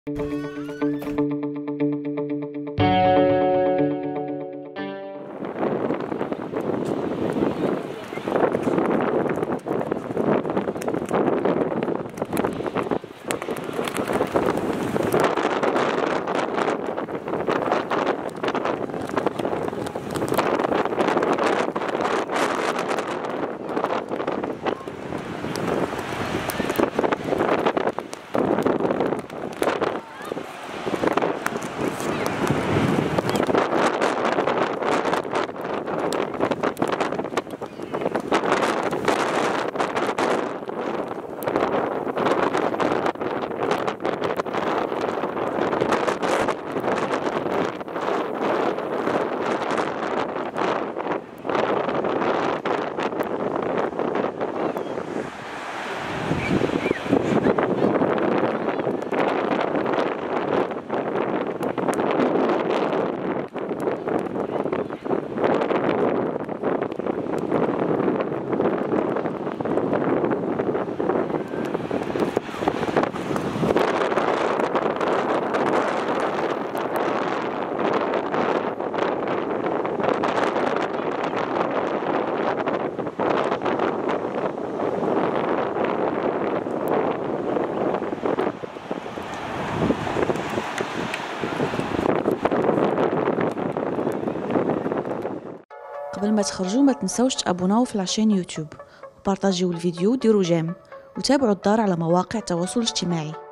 قبل ما تخرجوا ما تنسوش تابوناو في العشان يوتيوب وبارطاجيو الفيديو وديروا جيم وتابعوا الدار على مواقع التواصل الاجتماعي.